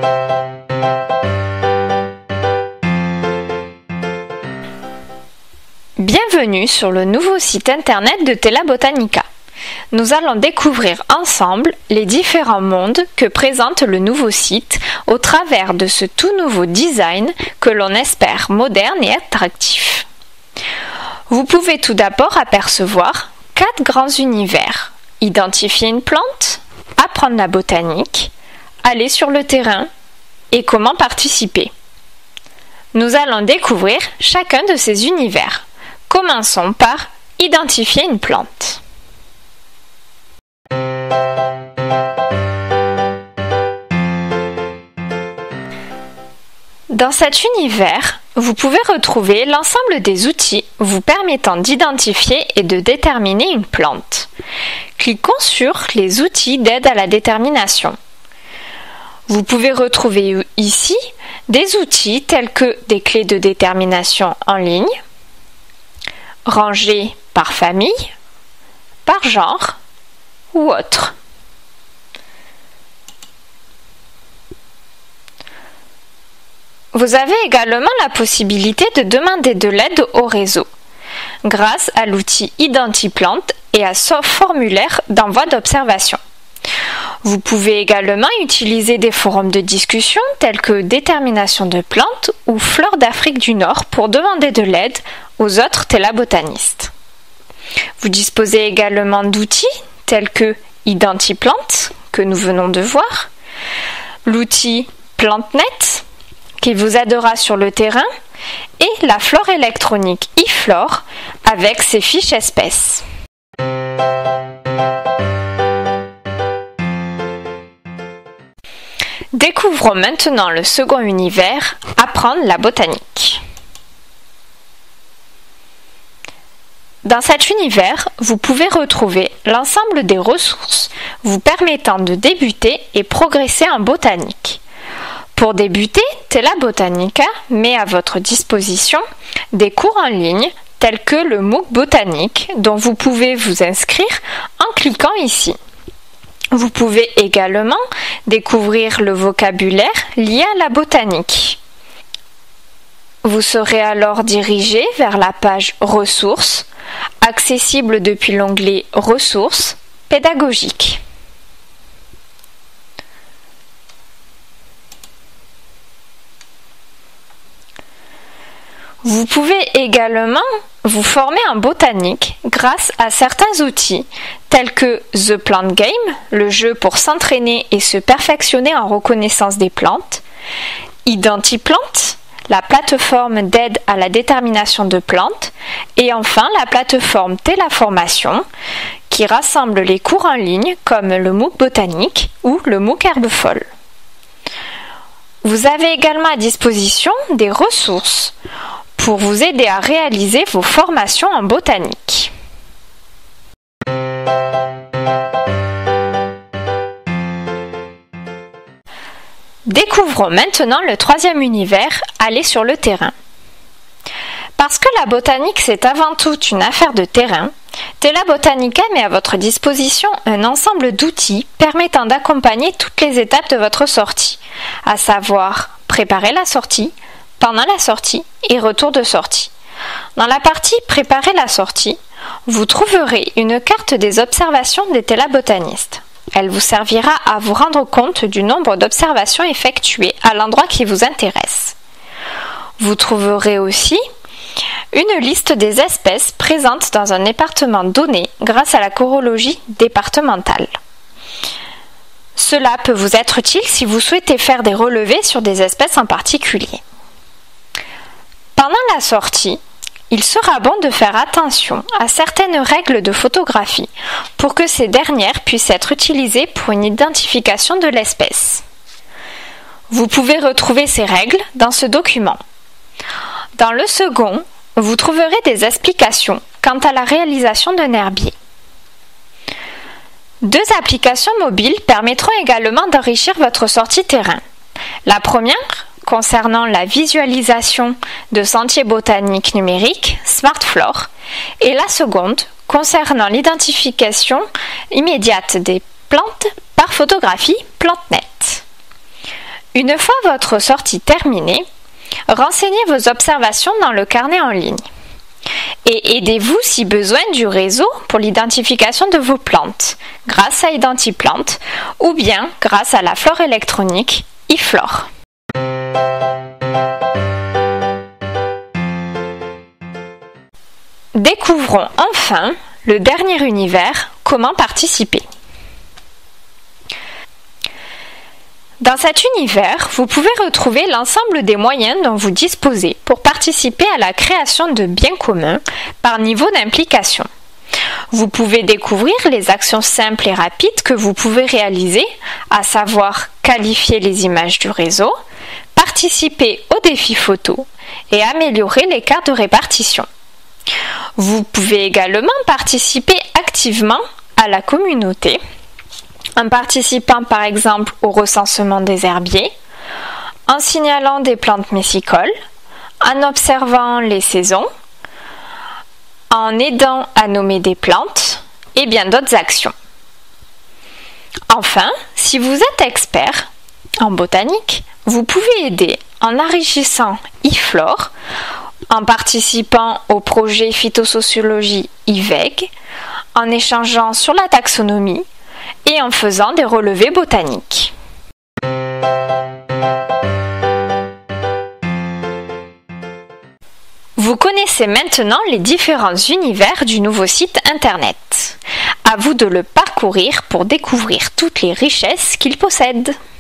Bienvenue sur le nouveau site internet de Tela Botanica. Nous allons découvrir ensemble les différents mondes que présente le nouveau site au travers de ce tout nouveau design que l'on espère moderne et attractif. Vous pouvez tout d'abord apercevoir 4 grands univers. Identifier une plante, apprendre la botanique, aller sur le terrain et comment participer. Nous allons découvrir chacun de ces univers. Commençons par identifier une plante. Dans cet univers, vous pouvez retrouver l'ensemble des outils vous permettant d'identifier et de déterminer une plante. Cliquons sur les outils d'aide à la détermination. Vous pouvez retrouver ici des outils tels que des clés de détermination en ligne, rangées par famille, par genre ou autre. Vous avez également la possibilité de demander de l'aide au réseau grâce à l'outil Identiplante et à son formulaire d'envoi d'observation. Vous pouvez également utiliser des forums de discussion tels que Détermination de plantes ou Flore d'Afrique du Nord pour demander de l'aide aux autres télabotanistes. Vous disposez également d'outils tels que Identiplante, que nous venons de voir, l'outil PlanteNet, qui vous aidera sur le terrain, et la flore électronique iFlore avec ses fiches espèces. Découvrons maintenant le second univers, apprendre la botanique. Dans cet univers, vous pouvez retrouver l'ensemble des ressources vous permettant de débuter et progresser en botanique. Pour débuter, Tela Botanica met à votre disposition des cours en ligne tels que le MOOC botanique dont vous pouvez vous inscrire en cliquant ici. Vous pouvez également découvrir le vocabulaire lié à la botanique. Vous serez alors dirigé vers la page Ressources, accessible depuis l'onglet Ressources pédagogiques. Vous pouvez également vous former en botanique grâce à certains outils tels que The Plant Game, le jeu pour s'entraîner et se perfectionner en reconnaissance des plantes, Identiplante, la plateforme d'aide à la détermination de plantes, et enfin la plateforme Télaformation qui rassemble les cours en ligne comme le MOOC botanique ou le MOOC herbe folle. Vous avez également à disposition des ressources pour vous aider à réaliser vos formations en botanique. Découvrons maintenant le troisième univers, aller sur le terrain. Parce que la botanique c'est avant tout une affaire de terrain, Tela Botanica met à votre disposition un ensemble d'outils permettant d'accompagner toutes les étapes de votre sortie, à savoir préparer la sortie, pendant la sortie et retour de sortie. Dans la partie Préparer la sortie, vous trouverez une carte des observations des télabotanistes. Elle vous servira à vous rendre compte du nombre d'observations effectuées à l'endroit qui vous intéresse. Vous trouverez aussi une liste des espèces présentes dans un département donné grâce à la chorologie départementale. Cela peut vous être utile si vous souhaitez faire des relevés sur des espèces en particulier. Pendant la sortie, il sera bon de faire attention à certaines règles de photographie pour que ces dernières puissent être utilisées pour une identification de l'espèce. Vous pouvez retrouver ces règles dans ce document. Dans le second, vous trouverez des explications quant à la réalisation d'un herbier. 2 applications mobiles permettront également d'enrichir votre sortie terrain. La première, concernant la visualisation de sentiers botaniques numériques, SmartFlore, et la seconde, concernant l'identification immédiate des plantes par photographie, PlanteNet. Une fois votre sortie terminée, renseignez vos observations dans le carnet en ligne. Et aidez-vous si besoin du réseau pour l'identification de vos plantes, grâce à Identiplante, ou bien grâce à la flore électronique iFlore. Découvrons enfin le dernier univers, comment participer. Dans cet univers, vous pouvez retrouver l'ensemble des moyens dont vous disposez pour participer à la création de biens communs par niveau d'implication. Vous pouvez découvrir les actions simples et rapides que vous pouvez réaliser, à savoir qualifier les images du réseau, participer aux défis photos et améliorer les cartes de répartition. Vous pouvez également participer activement à la communauté, en participant par exemple au recensement des herbiers, en signalant des plantes messicoles, en observant les saisons, en aidant à nommer des plantes et bien d'autres actions. Enfin, si vous êtes expert en botanique, vous pouvez aider en enrichissant iFlore, en participant au projet phytosociologie IVEG, en échangeant sur la taxonomie et en faisant des relevés botaniques. Vous connaissez maintenant les différents univers du nouveau site internet. À vous de le parcourir pour découvrir toutes les richesses qu'il possède.